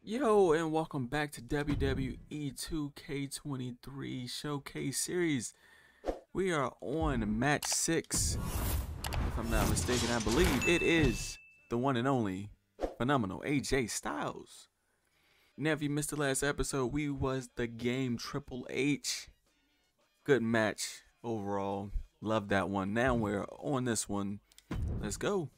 Yo, and welcome back to WWE 2K23 Showcase Series. We are on match 6. If I'm not mistaken, I believe it is the one and only phenomenal AJ Styles. Now, if you missed the last episode, we was the game Triple H. Good match overall. Love that one. Now we're on this one. Let's go.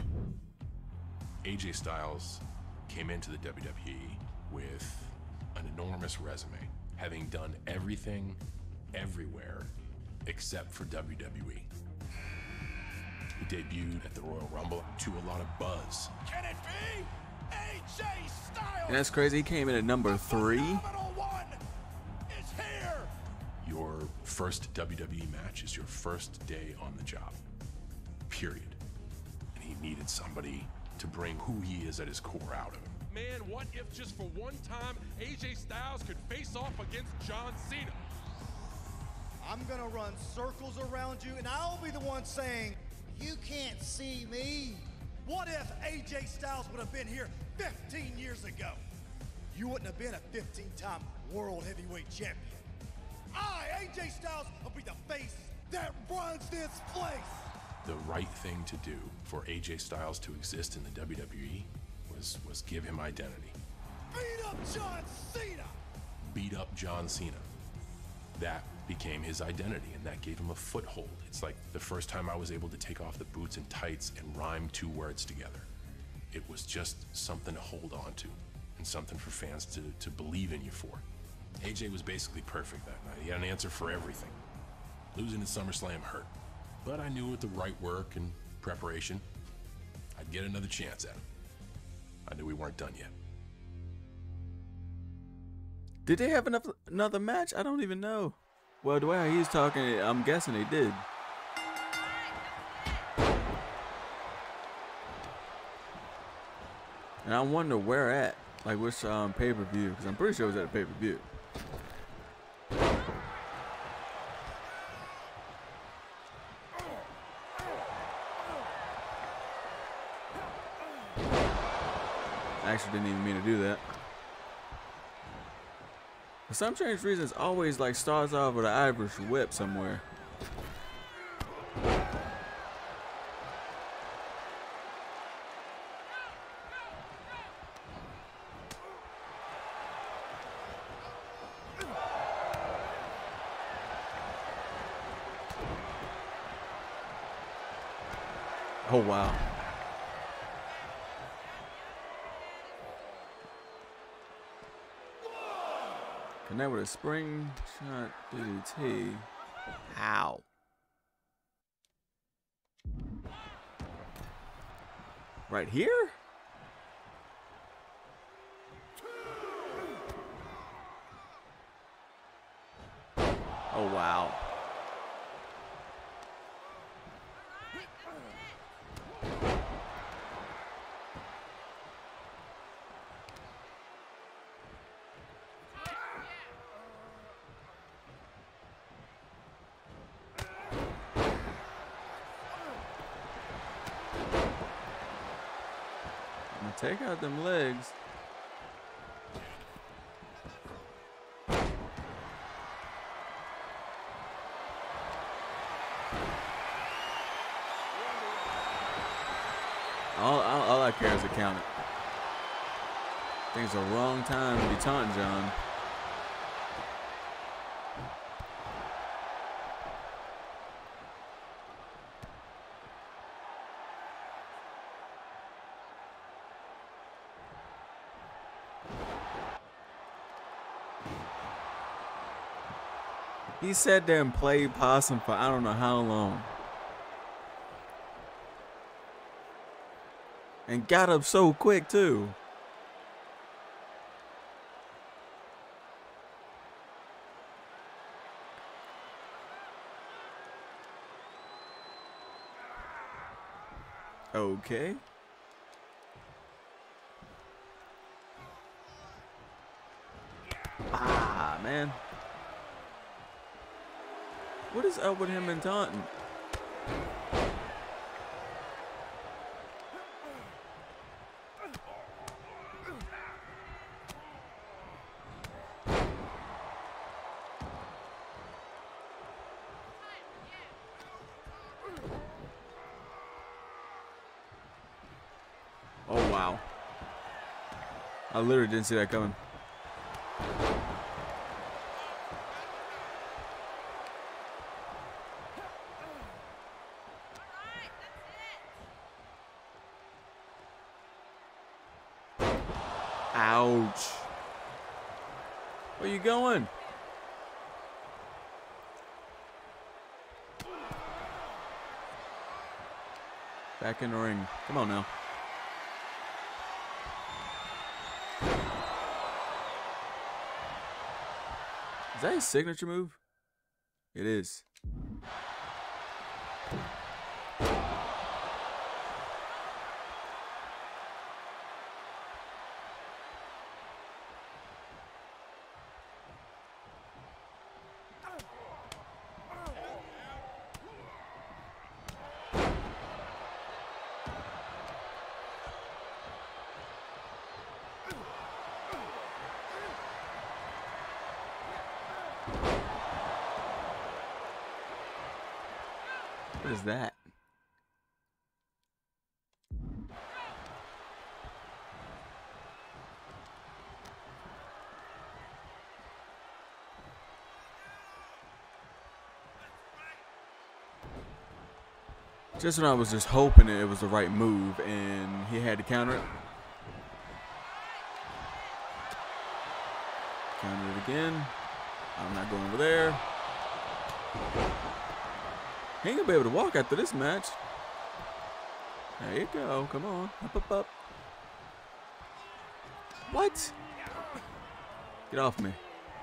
AJ Styles came into the WWE with an enormous resume, having done everything, everywhere, except for WWE. He debuted at the Royal Rumble to a lot of buzz. Can it be? AJ Styles! And that's crazy. He came in at number 3. Phenomenal one is here! Your first WWE match is your first day on the job, period. And he needed somebody to bring who he is at his core out of him. Man, what if just for one time AJ Styles could face off against John Cena? I'm gonna run circles around you and I'll be the one saying, you can't see me. What if AJ Styles would have been here 15 years ago? You wouldn't have been a 15-time World Heavyweight Champion. AJ Styles, will be the face that runs this place. The right thing to do for AJ Styles to exist in the WWE was give him identity. Beat up John Cena. Beat up John Cena. That became his identity, and that gave him a foothold. It's like the first time I was able to take off the boots and tights and rhyme 2 words together. It was just something to hold on to, and something for fans to believe in you for. AJ was basically perfect that night. He had an answer for everything. Losing at SummerSlam hurt, but I knew with the right work and preparation, I'd get another chance at him. I knew we weren't done yet. Did they have another match? I don't even know. Well, the way he's talking, I'm guessing they did. And I wonder where at, like which pay-per-view, because I'm pretty sure it was at a pay-per-view. I actually didn't even mean to do that. For some strange reason, it's always like starts off with an Irish whip somewhere. Oh wow. Connect with a spring shot DDT. How? Right here? Oh wow. Take out them legs. All I care is to count it. I think it's the wrong time to be taunting John. He sat there and played possum for I don't know how long. And got up so quick too. Okay. Ah, man. What is up with him and taunting? Oh, wow. I literally didn't see that coming. Ouch. Where you going? Back in the ring. Come on now. Is that his signature move? It is. What is that? Just when I was just hoping it was the right move and he had to counter it. Counter it again. I'm not going over there. He ain't gonna be able to walk after this match. There you go. Come on. Up, up, up. What? Get off me.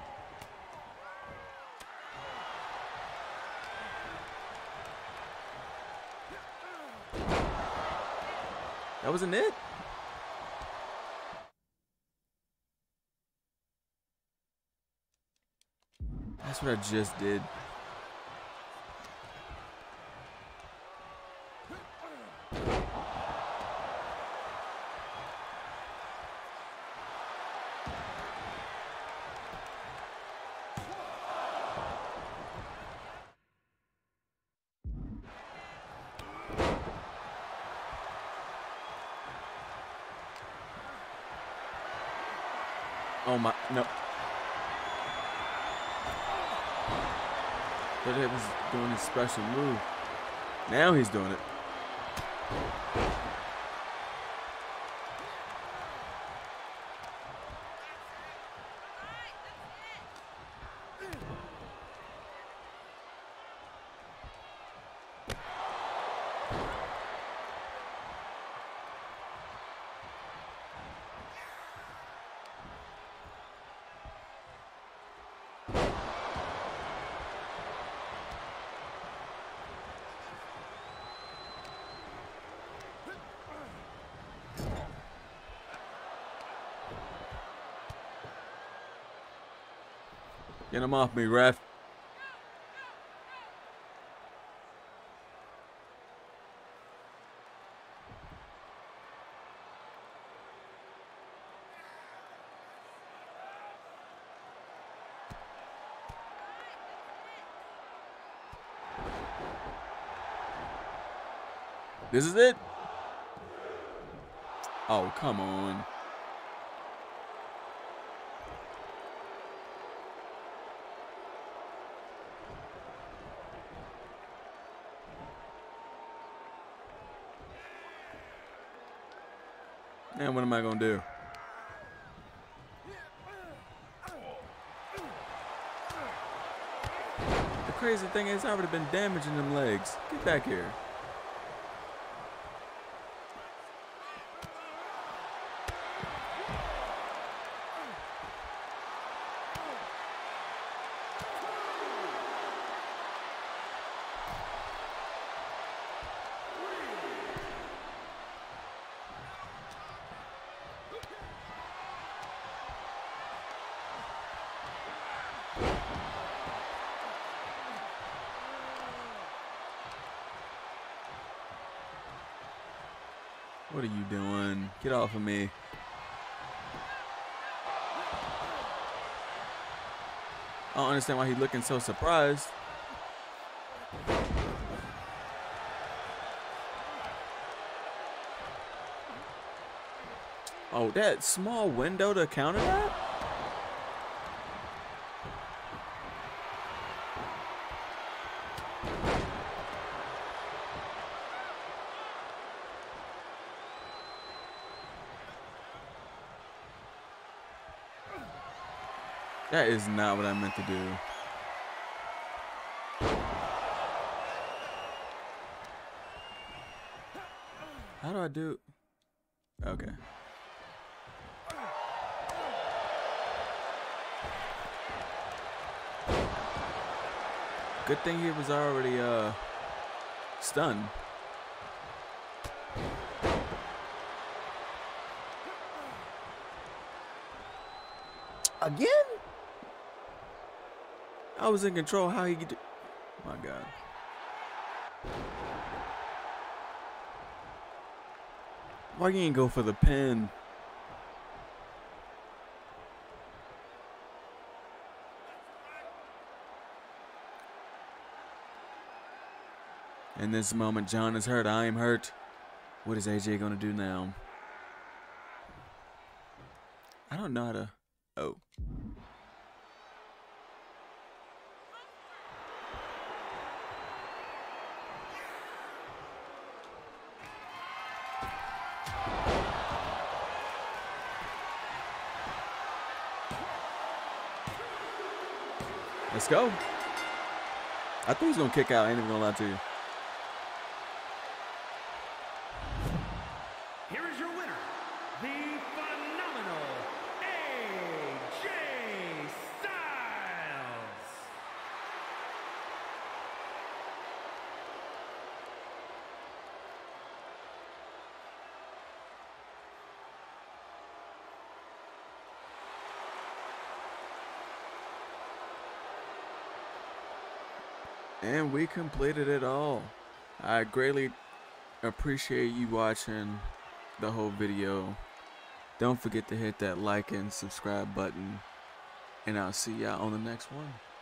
That wasn't it? That's what I just did. Oh my, no. But it was doing his special move. Now he's doing it. Get him off me, ref. This is it? Oh, come on. And what am I gonna do? The crazy thing is, I've already been damaging them legs. Get back here. What are you doing? Get off of me. I don't understand why he's looking so surprised. Oh, that small window to counter that? That is not what I meant to do. How do I do? Okay. Good thing he was already stunned. Again? I was in control. How he could do? My God. Why you ain't go for the pin? In this moment, John is hurt. I am hurt. What is AJ gonna do now? I don't know how to. Oh. Let's go. I thought he was gonna kick out. I ain't even gonna lie to you. Here is your winner, the phenomenal AJ Styles. And we completed it all. I greatly appreciate you watching the whole video. Don't forget to hit that like and subscribe button. And I'll see y'all on the next one.